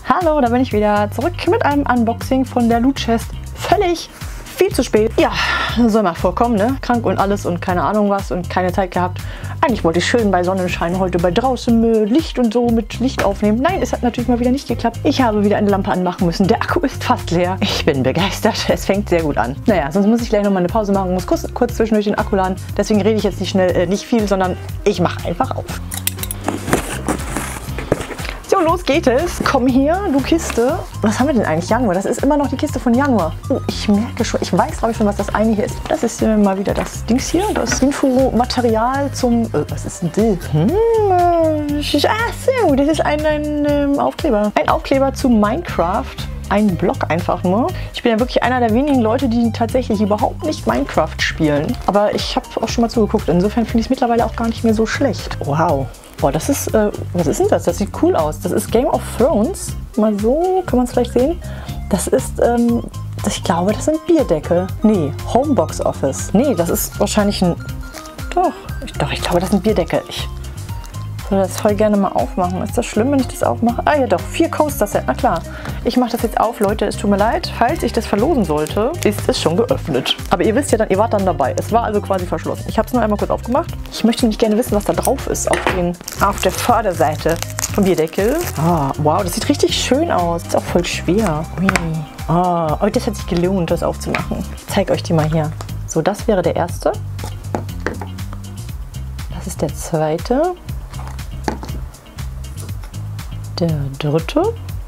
Hallo, da bin ich wieder zurück mit einem Unboxing von der Loot Chest. Völlig viel zu spät. Ja, soll mal vorkommen, ne? Krank und alles und keine Ahnung was und keine Zeit gehabt. Eigentlich wollte ich schön bei Sonnenschein heute bei draußen Licht und so mit Licht aufnehmen. Nein, es hat natürlich mal wieder nicht geklappt. Ich habe wieder eine Lampe anmachen müssen. Der Akku ist fast leer. Ich bin begeistert. Es fängt sehr gut an. Naja, sonst muss ich gleich noch mal eine Pause machen. Muss kurz zwischendurch den Akku laden. Deswegen rede ich jetzt nicht schnell, nicht viel, sondern ich mache einfach auf. So, los geht es. Komm hier, du Kiste. Was haben wir denn eigentlich? Januar. Das ist immer noch die Kiste von Januar. Oh, ich merke schon. Ich weiß, glaube ich, schon, was das eine hier ist. Das ist mal wieder das Dings hier. Das Infomaterial zum... was ist denn das? Ach so, das ist ein Aufkleber. Ein Aufkleber zu Minecraft. Ein Blog einfach nur. Ich bin ja wirklich einer der wenigen Leute, die tatsächlich überhaupt nicht Minecraft spielen. Aber ich habe auch schon mal zugeguckt. Insofern finde ich es mittlerweile auch gar nicht mehr so schlecht. Wow. Boah, das ist, was ist denn das? Das sieht cool aus. Das ist Game of Thrones. Mal so, kann man es vielleicht sehen. Das ist, ich glaube, das sind Bierdeckel. Nee, Homebox Office. Nee, das ist wahrscheinlich ein, doch, ich glaube, das sind Bierdeckel. Ich würde das voll gerne mal aufmachen. Ist das schlimm, wenn ich das aufmache? Ah ja doch, 4 Coaster-Set, na klar. Ich mache das jetzt auf, Leute, es tut mir leid. Falls ich das verlosen sollte, ist es schon geöffnet. Aber ihr wisst ja dann, ihr wart dann dabei. Es war also quasi verschlossen. Ich habe es nur einmal kurz aufgemacht. Ich möchte nicht gerne wissen, was da drauf ist auf der Vorderseite vom Bierdeckel. Ah, wow, das sieht richtig schön aus. Ist auch voll schwer. Ui. Ah, oh, das hat sich gelohnt, das aufzumachen. Ich zeige euch die mal hier. So, das wäre der erste. Das ist der zweite. Der dritte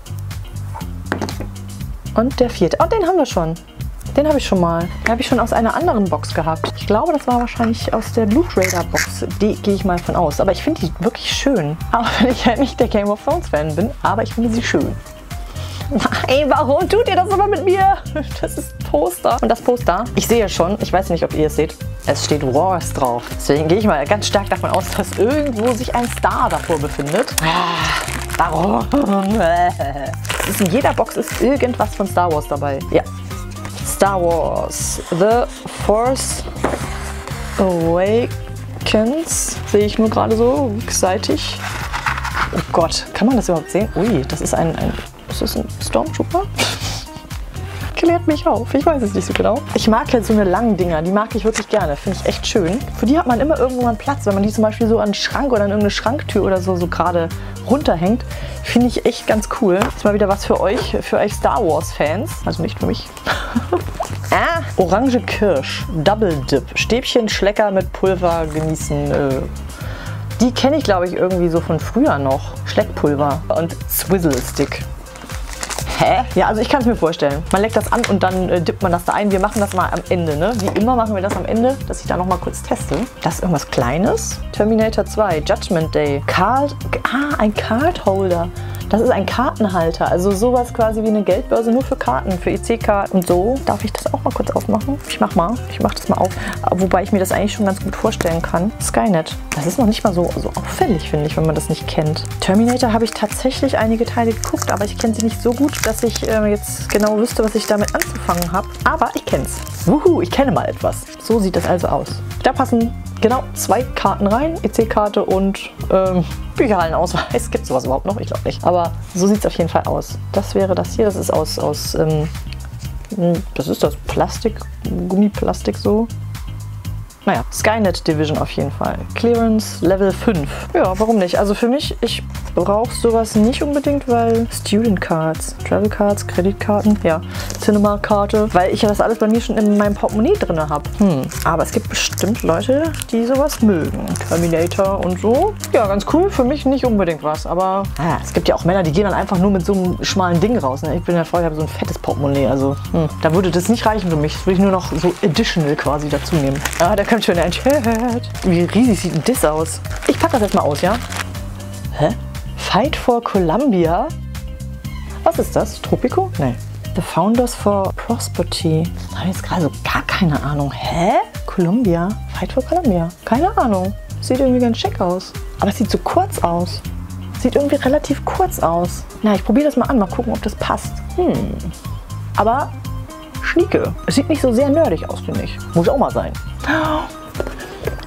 und der vierte. Oh, den haben wir schon. Den habe ich schon mal. Den habe ich schon aus einer anderen Box gehabt. Ich glaube, das war wahrscheinlich aus der Loot Raider Box. Die gehe ich mal von aus. Aber ich finde die wirklich schön. Auch wenn ich halt nicht der Game of Thrones Fan bin. Aber ich finde sie schön. Nein, warum tut ihr das immer mit mir? Das ist ein Poster. Und das Poster, ich sehe schon, ich weiß nicht, ob ihr es seht, es steht Wars drauf. Deswegen gehe ich mal ganz stark davon aus, dass irgendwo sich ein Star davor befindet. Warum? In jeder Box ist irgendwas von Star Wars dabei. Ja. Star Wars. The Force Awakens. Sehe ich nur gerade so rückseitig. Oh Gott, kann man das überhaupt sehen? Ui, das ist ist das ein Stormtrooper? Klärt mich auf, ich weiß es nicht so genau. Ich mag halt so eine langen Dinger, die mag ich wirklich gerne, finde ich echt schön. Für die hat man immer irgendwo mal Platz, wenn man die zum Beispiel so an einen Schrank oder an irgendeine Schranktür oder so gerade runterhängt. Finde ich echt ganz cool. Ist mal wieder was für euch Star Wars Fans, also nicht für mich. Orange Kirsch, Double Dip, Stäbchen Schlecker mit Pulver genießen. Die kenne ich, glaube ich, irgendwie so von früher noch. Schleckpulver und Swizzle Stick. Hä? Ja, also ich kann es mir vorstellen. Man leckt das an und dann dippt man das da ein. Wir machen das mal am Ende, ne? Wie immer machen wir das am Ende, dass ich da noch mal kurz teste. Das ist irgendwas Kleines. Terminator 2, Judgment Day. Ein Card Holder. Das ist ein Kartenhalter, also sowas quasi wie eine Geldbörse, nur für Karten, für EC-Karten und so. Darf ich das auch mal kurz aufmachen? Ich mach das mal auf, wobei ich mir das eigentlich schon ganz gut vorstellen kann. Skynet, das ist noch nicht mal so auffällig, finde ich, wenn man das nicht kennt. Terminator habe ich tatsächlich einige Teile geguckt, aber ich kenne sie nicht so gut, dass ich jetzt genau wüsste, was ich damit anzufangen habe. Aber ich kenne es. Wuhu, ich kenne mal etwas. So sieht das also aus. Da passen genau 2 Karten rein, EC-Karte und Bücherhallenausweis. Gibt es sowas überhaupt noch? Ich glaube nicht. Aber so sieht es auf jeden Fall aus. Das wäre das hier. Das ist aus das ist das Plastik, Gummiplastik so. Naja, Skynet Division auf jeden Fall. Clearance Level 5. Ja, warum nicht? Also für mich, ich brauche sowas nicht unbedingt, weil Student Cards, Travel Cards, Kreditkarten, ja, Cinema-Karte, weil ich ja das alles bei mir schon in meinem Portemonnaie drin habe. Aber es gibt bestimmt Leute, die sowas mögen. Terminator und so. Ja, ganz cool. Für mich nicht unbedingt was, aber es gibt ja auch Männer, die gehen dann einfach nur mit so einem schmalen Ding raus. Ne? Ich bin ja vorher, habe so ein fettes Portemonnaie, also da würde das nicht reichen für mich. Das würde ich nur noch so additional quasi dazu nehmen. Da kommt schon ein Shirt. Wie riesig sieht denn das aus? Ich packe das jetzt mal aus, ja? Hä? Fight for Columbia? Was ist das? Tropico? Nee. The Founders for Prosperity. Da habe ich jetzt gerade so gar keine Ahnung. Hä? Columbia? Fight for Columbia? Keine Ahnung. Sieht irgendwie ganz schick aus. Aber es sieht so kurz aus. Sieht irgendwie relativ kurz aus. Na, ich probiere das mal an. Mal gucken, ob das passt. Aber schnieke. Es sieht nicht so sehr nerdig aus, finde ich. Muss auch mal sein.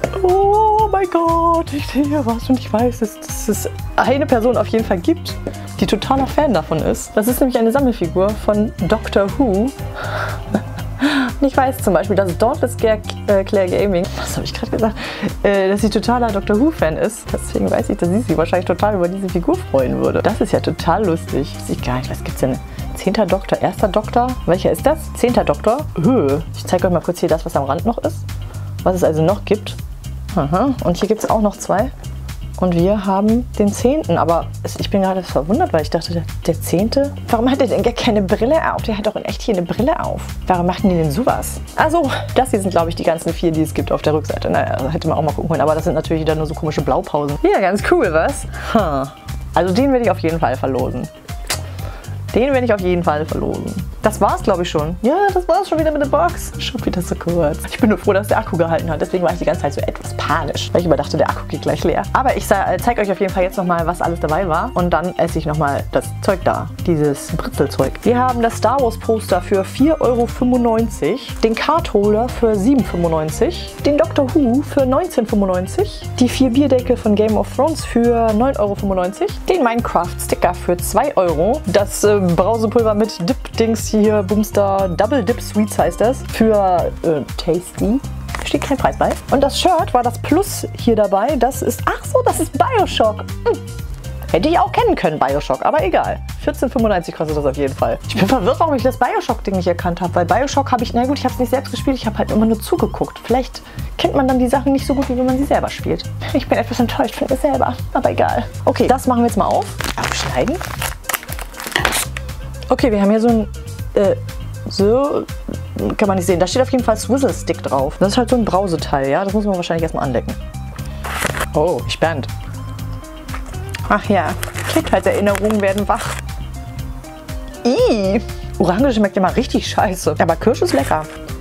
Oh mein Gott, ich sehe was und ich weiß, dass es eine Person auf jeden Fall gibt, die totaler Fan davon ist. Das ist nämlich eine Sammelfigur von Doctor Who. Und ich weiß zum Beispiel, dass Dauntless Claire Gaming, was habe ich gerade gesagt, dass sie totaler Doctor Who-Fan ist. Deswegen weiß ich, dass sie sich wahrscheinlich total über diese Figur freuen würde. Das ist ja total lustig. Weiß ich gar nicht, was gibt's denn? 10. Doktor, 1. Doktor? Welcher ist das? 10. Doktor? Ich zeige euch mal kurz hier das, was am Rand noch ist. Was es also noch gibt. Aha. Und hier gibt es auch noch 2. Und wir haben den 10. Aber ich bin gerade verwundert, weil ich dachte, der 10. Warum hat er denn gar keine Brille auf? Der hat doch in echt hier eine Brille auf. Warum machen die denn sowas? Also, das hier sind, glaube ich, die ganzen 4, die es gibt auf der Rückseite. Naja, also hätte man auch mal gucken können. Aber das sind natürlich wieder nur so komische Blaupausen. Ja, ganz cool, was? Also den werde ich auf jeden Fall verlosen. Den werde ich auf jeden Fall verlosen. Das war's, glaube ich, schon. Ja, das war's schon wieder mit der Box. Schon wieder so kurz. Ich bin nur froh, dass der Akku gehalten hat. Deswegen war ich die ganze Zeit so etwas panisch, weil ich immer dachte, der Akku geht gleich leer. Aber ich zeige euch auf jeden Fall jetzt nochmal, was alles dabei war. Und dann esse ich nochmal das Zeug da. Dieses Britzelzeug. Wir haben das Star Wars Poster für 4,95 €. Den Card Holder für 7,95 €. Den Doctor Who für 19,95 €. Die 4 Bierdeckel von Game of Thrones für 9,95 €. Den Minecraft Sticker für 2 €. Das Brausepulver mit Dip-Dings hier, Boomstar Double Dip Sweets heißt das, für Tasty. Steht kein Preis bei. Und das Shirt war das Plus hier dabei. Das ist, ach so, das ist Bioshock. Hätte ich auch kennen können, Bioshock, aber egal. 14,95 € kostet das auf jeden Fall. Ich bin verwirrt, warum ich das Bioshock-Ding nicht erkannt habe, weil Bioshock habe ich, na gut, ich habe es nicht selbst gespielt, ich habe halt immer nur zugeguckt. Vielleicht kennt man dann die Sachen nicht so gut, wie wenn man sie selber spielt. Ich bin etwas enttäuscht von mir selber, aber egal. Okay, das machen wir jetzt mal auf. Aufschneiden. Okay, wir haben hier so ein, so kann man nicht sehen. Da steht auf jeden Fall Swizzle Stick drauf. Das ist halt so ein Brauseteil, ja? Das muss man wahrscheinlich erstmal anlecken. Oh, spannend. Ach ja, Kindheitserinnerungen werden wach. Orange schmeckt immer richtig scheiße. Aber Kirsch ist lecker.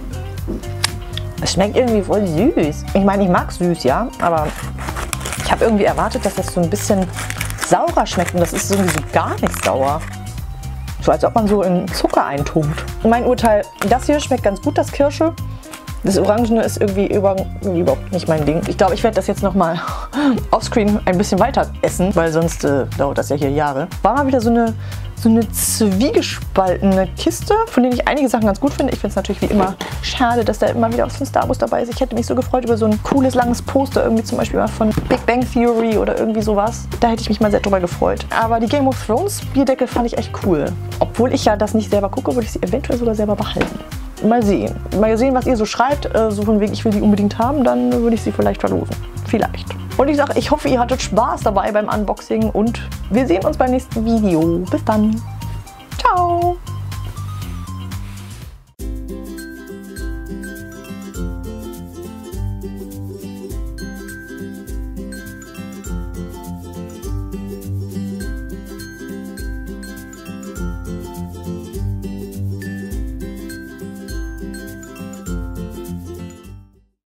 Es schmeckt irgendwie voll süß. Ich meine, ich mag süß, ja? Aber ich habe irgendwie erwartet, dass das so ein bisschen saurer schmeckt. Und das ist irgendwie so gar nicht sauer. So als ob man so in Zucker eintunkt. Mein Urteil, das hier schmeckt ganz gut, das Kirsche. Das Orangene ist irgendwie überhaupt nicht mein Ding. Ich glaube, ich werde das jetzt nochmal offscreen ein bisschen weiter essen, weil sonst dauert das ja hier Jahre. War mal wieder so eine zwiegespaltene Kiste, von denen ich einige Sachen ganz gut finde. Ich finde es natürlich wie immer schade, dass da immer wieder was von Star Wars dabei ist. Ich hätte mich so gefreut über so ein cooles, langes Poster, irgendwie zum Beispiel mal von Big Bang Theory oder irgendwie sowas. Da hätte ich mich mal sehr drüber gefreut. Aber die Game of Thrones Bierdeckel fand ich echt cool. Obwohl ich ja das nicht selber gucke, würde ich sie eventuell sogar selber behalten. Mal sehen. Mal sehen, was ihr so schreibt. So von wegen, ich will die unbedingt haben, dann würde ich sie vielleicht verlosen. Vielleicht. Und ich sage, ich hoffe, ihr hattet Spaß dabei beim Unboxing und wir sehen uns beim nächsten Video. Bis dann. Ciao.